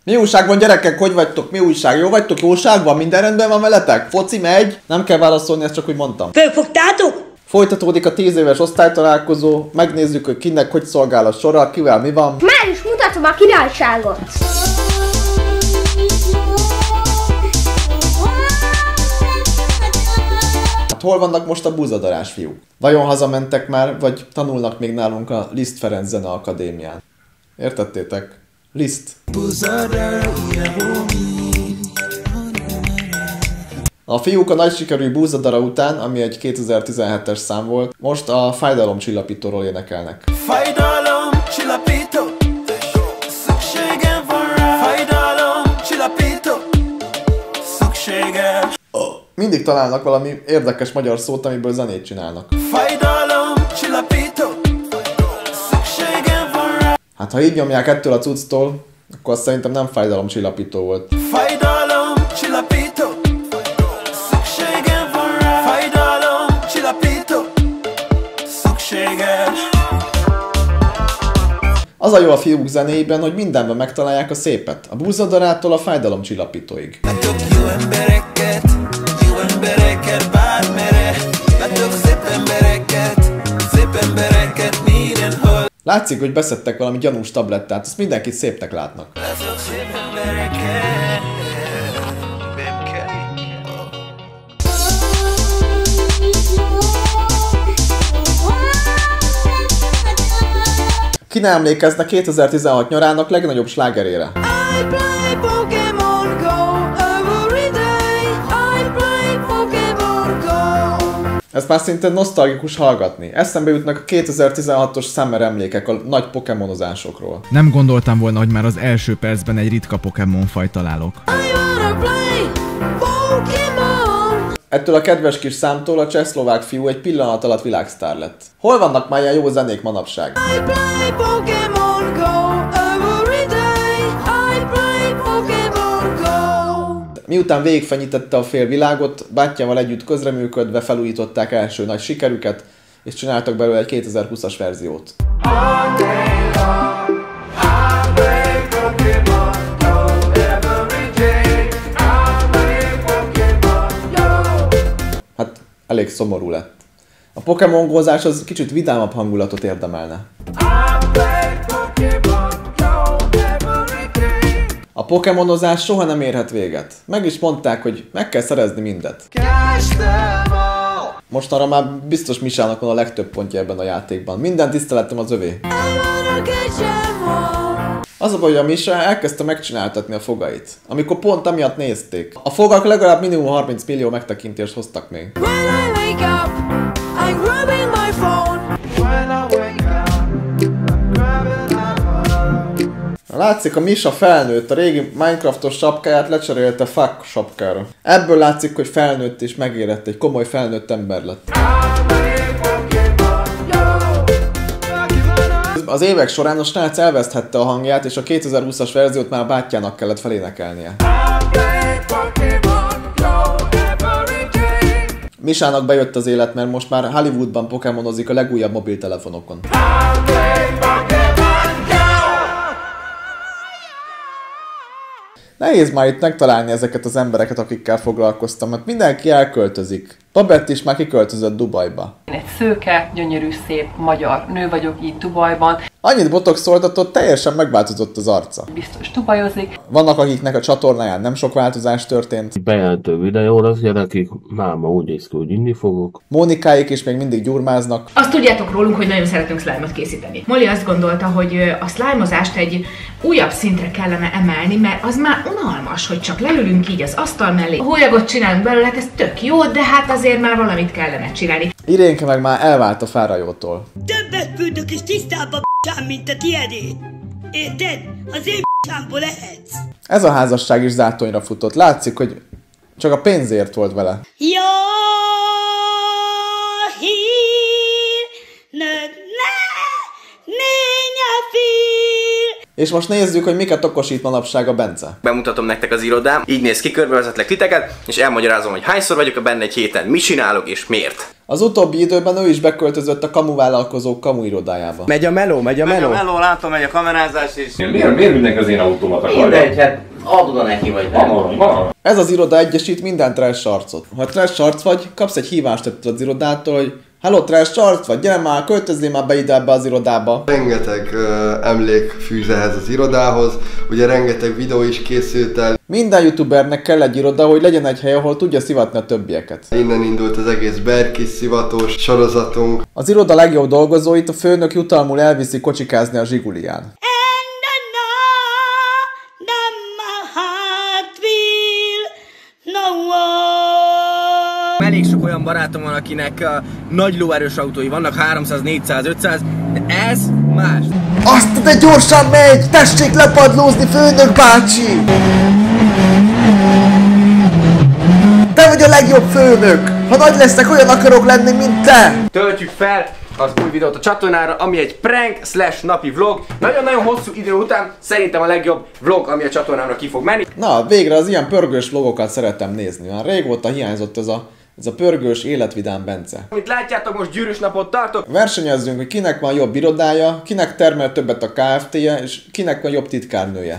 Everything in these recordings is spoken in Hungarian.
Mi újság van, gyerekek? Hogy vagytok? Mi újság? Jó vagytok? Jóság van? Minden rendben van veletek? Foci megy? Nem kell válaszolni, ezt csak úgy mondtam. Fölfogtátok? Folytatódik a 10 éves osztálytalálkozó, megnézzük, hogy kinek hogy szolgál a sora, kivel mi van. Már is mutatom a királyságot! Hát hol vannak most a búzadarás fiúk? Vajon hazamentek már, vagy tanulnak még nálunk a Liszt Ferenc Zene Akadémián? Értettétek? Liszt. A fiúk a nagy sikerű Búzadara után, ami egy 2017-es szám volt, most a Fájdalomcsillapítóról énekelnek. Fájdalomcsillapító, szükségem van rá. Fájdalomcsillapító, szükségem. Mindig találnak valami érdekes magyar szót, amiből zenét csinálnak. Fájdalomcsillapító, szükségem van rá. Hát ha így nyomják ettől a cucctól, akkor azt szerintem nem fájdalomcsillapító volt. Fájdalomcsillapító, szükségem van rá. Fájdalomcsillapító, szükségem. Az a jó a fiúk zenéjében, hogy mindenben megtalálják a szépet. A Búzadarától a Fájdalomcsillapítóig. Látok jó embereket bármere. Látok szép embereket mindenhol. Látszik, hogy beszedtek valami gyanús tablettát, azt mindenkit szépnek látnak. Látok szép embereket. Ki ne emlékezne 2016 nyarának legnagyobb slágerére? Ez már szinte nosztalgikus hallgatni. Eszembe jutnak a 2016-os Summer emlékek a nagy pokémonozásokról. Nem gondoltam volna, hogy már az első percben egy ritka Pokémon faj találok. Ettől a kedves kis számtól a csehszlovák fiú egy pillanat alatt világsztár lett. Hol vannak már ilyen jó zenék manapság? Miután végigfenyítette a fél világot, bátyjával együtt közreműködve felújították első nagy sikerüket, és csináltak belőle egy 2020-as verziót. Hát elég szomorú lett. A Pokémon-gózás az kicsit vidámabb hangulatot érdemelne. A pokémonozás soha nem érhet véget. Meg is mondták, hogy meg kell szerezni mindet. Mostanra már biztos Misának van a legtöbb pontja ebben a játékban. Minden tiszteletem az övé. Az a baj, hogy a Misa elkezdte megcsináltatni a fogait, amikor pont amiatt nézték. A fogak legalább minimum 30 millió megtekintést hoztak még. Látszik, a Misa felnőtt, a régi Minecraftos sapkáját lecserélte fuck sapkára. Ebből látszik, hogy felnőtt és megérett, egy komoly felnőtt ember lett. Az évek során a srác elveszthette a hangját, és a 2020-as verziót már a bátyjának kellett felénekelnie. Misának bejött az élet, mert most már Hollywoodban pokémonozik a legújabb mobiltelefonokon. Nehéz már itt megtalálni ezeket az embereket, akikkel foglalkoztam, mert mindenki elköltözik. Babett is már kiköltözött Dubajba. Én egy szőke, gyönyörű, szép magyar nő vagyok itt Dubajban. Annyit botoxoltatott, teljesen megváltozott az arca. Biztos dubajozik. Vannak, akiknek a csatornáján nem sok változás történt. Bejelentő videóra az gyerekek, máma úgy néz ki, hogy inni fogok. Mónikáik is még mindig gyurmáznak. Azt tudjátok rólunk, hogy nagyon szeretünk slime-ot készíteni. Molly azt gondolta, hogy a slime-ozást egy újabb szintre kellene emelni, mert az már unalmas, hogy csak leülünk így az asztal mellé. A hólyagot csinálunk belőle, hát ez tök jó, de hát azért már valamit kellene csinálni. Irénke meg már elvált a Fárajótól. Többet küldök és tisztább a b***ám, mint a tiédé. Érted? Az én b***ámból lehetsz. Ez a házasság is zátonyra futott. Látszik, hogy csak a pénzért volt vele. Jó hír, És most nézzük, hogy miket okosít manapság a Bence. Bemutatom nektek az irodám, így néz ki, körbevezetlek titeket, és elmagyarázom, hogy hányszor vagyok benne egy héten, mit csinálok és miért. Az utóbbi időben ő is beköltözött a kamuvállalkozók kamuirodájába. Megy a meló, megy a meló. Megy a meló, látom, megy a kamerázás is. Miért mindenki az én autómat akarja? Mindegy, hát adod a neki vagy Van. Ez az iroda egyesít minden trash arcot. Ha trash arc vagy, kapsz egy hívást ettől az irodától, hogy hello trash arc vagy, gyere már, költözzél már be ide ebbe az irodába. Rengeteg emlék fűz ehhez az irodához, ugye rengeteg videó is készült el. Minden youtubernek kell egy iroda, hogy legyen egy hely, ahol tudja szivatni a többieket. Innen indult az egész Berkis szivatós sorozatunk. Az iroda legjobb dolgozóit a főnök jutalmul elviszi kocsikázni a Zsiguliján. Elég sok olyan barátom van, akinek nagy lóerős autói vannak, 300, 400, 500, de ez más. Azt, de gyorsan megy! Tessék lepadlózni, főnök bácsi! Te vagy a legjobb főnök! Ha nagy leszek, olyan akarok lenni, mint te! Töltjük fel az új videót a csatornára, ami egy prank / napi vlog. Nagyon-nagyon hosszú idő után szerintem a legjobb vlog, ami a csatornámra ki fog menni. Na, végre az ilyen pörgős vlogokat szeretem nézni. Már régóta hiányzott ez a pörgős életvidám Bence. Mint látjátok, most gyűrűs napot tartok. Versenyezzünk, hogy kinek van jobb irodája, kinek termel többet a Kft-je, és kinek van jobb titkárnője.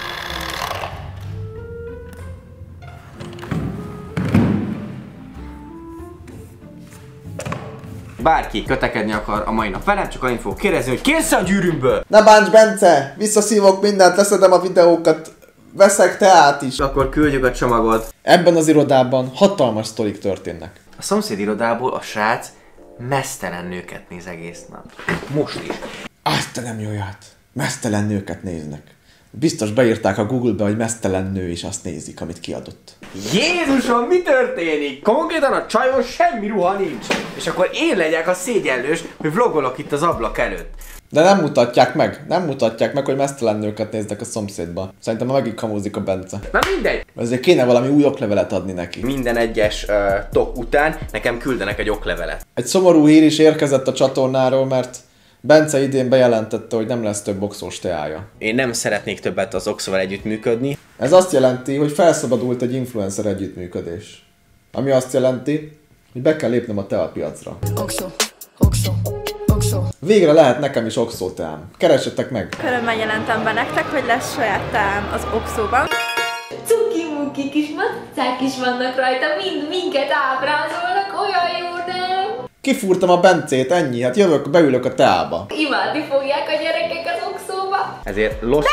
Bárki kötekedni akar a mai nap velem, csak annyit fogok kérdezni, hogy kérsz a gyűrűmből? Ne bánts, Bence! Visszaszívok mindent, leszedem a videókat, veszek teát is. Akkor küldjük a csomagot. Ebben az irodában hatalmas sztorik történnek. A szomszéd irodából a srác mesztelen nőket néz egész nap. Most is. Azt te nem jóját! Mesztelen nőket néznek. Biztos beírták a Google-be, hogy mesztelen nő, és azt nézik, amit kiadott. Jézusom, mi történik? Konkrétan a csajon semmi ruha nincs. És akkor én legyek a szégyenlős, hogy vlogolok itt az ablak előtt. De nem mutatják meg, hogy mesztelen nőket néznek a szomszédba. Szerintem megint kamúzik a Bence. Na mindegy. Ezért kéne valami új oklevelet adni neki. Minden egyes tok után nekem küldenek egy oklevelet. Egy szomorú hír is érkezett a csatornáról, mert Bence idén bejelentette, hogy nem lesz több oxós teája. Én nem szeretnék többet az Oxóval együttműködni. Ez azt jelenti, hogy felszabadult egy influencer együttműködés. Ami azt jelenti, hogy be kell lépnem a teapiacra. Oxo. Végre lehet nekem is oxó teám. Keressetek meg! Örömmel jelentem be nektek, hogy lesz saját teám az Oxóban. Cuki-muki kis macák is vannak rajta, mind minket ábrázolnak, olyan jó, nem? Kifúrtam a Bencét, ennyi, hát jövök, beülök a teába. Imádni fogják a gyerekek az Oxóba. Ezért los...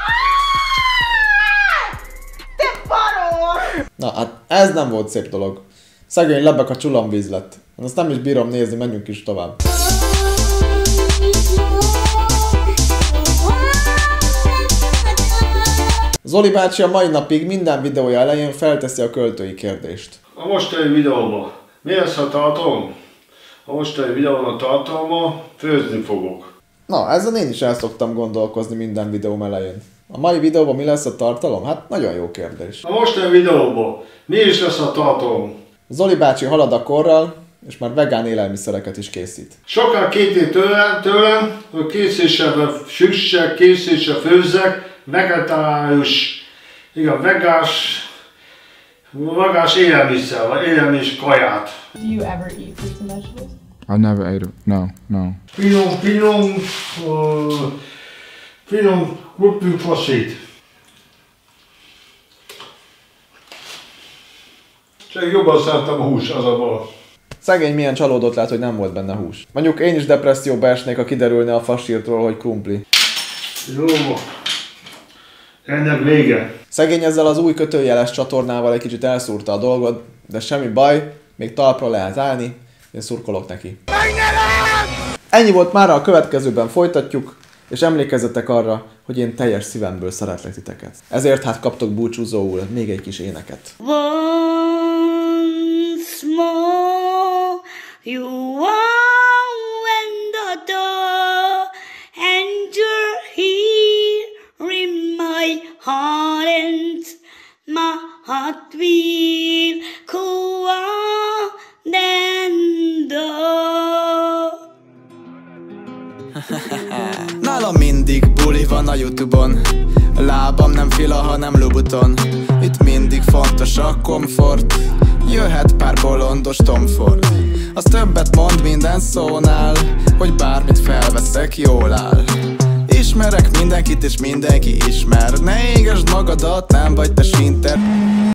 Te barom! Na, hát ez nem volt szép dolog. Szegény lebek a csulamvíz lett. Azt nem is bírom nézni, menjünk is tovább. Zoli bácsi a mai napig minden videója elején felteszi a költői kérdést. A mostani videóban mi lesz a tartalom? A mostani videóban a tartalma főzni fogok. Na, ezen én is el szoktam gondolkozni minden videóm elején. A mai videóban mi lesz a tartalom? Hát nagyon jó kérdés. A mostani videóban mi is lesz a tartalom? Zoli bácsi halad a korral, és már vegán élelmiszereket is készít. Sokan kétik tőlem, hogy készítse süssek, készítse főzzek, vegetárius, igen, vegás élelmiszer, vagy élelmis kaját. Do you ever eat fruits and vegetables? I've never ate it. No. Finom krupplifaszét. Csak jobban szeretem a hús, az a baj. Szegény milyen csalódott lehet, hogy nem volt benne hús. Mondjuk én is depresszióba esnék, ha kiderülne a fasírtról, hogy krumpli. Jó, ennek vége. Szegény ezzel az új kötőjeles csatornával egy kicsit elszúrta a dolgot, de semmi baj, még talpra lehet állni, én szurkolok neki. Ennyi volt mára, a következőben folytatjuk, és emlékezzetek arra, hogy én teljes szívemből szeretlek titeket. Ezért hát kaptok búcsúzóul még egy kis éneket. Once more you open the door and you're here in my heart and my heart will go on and on. Nálam mindig buli van a YouTube-on, a lábam nem fila, hanem Louboutin. Itt mindig fontos a komfort, jöhet pár bolondos Tom Ford. Az többet mond minden szónál, hogy bármit felveszek, jól áll. Ismerek mindenkit és mindenki ismer. Ne égesd magadat, nem vagy te sinter.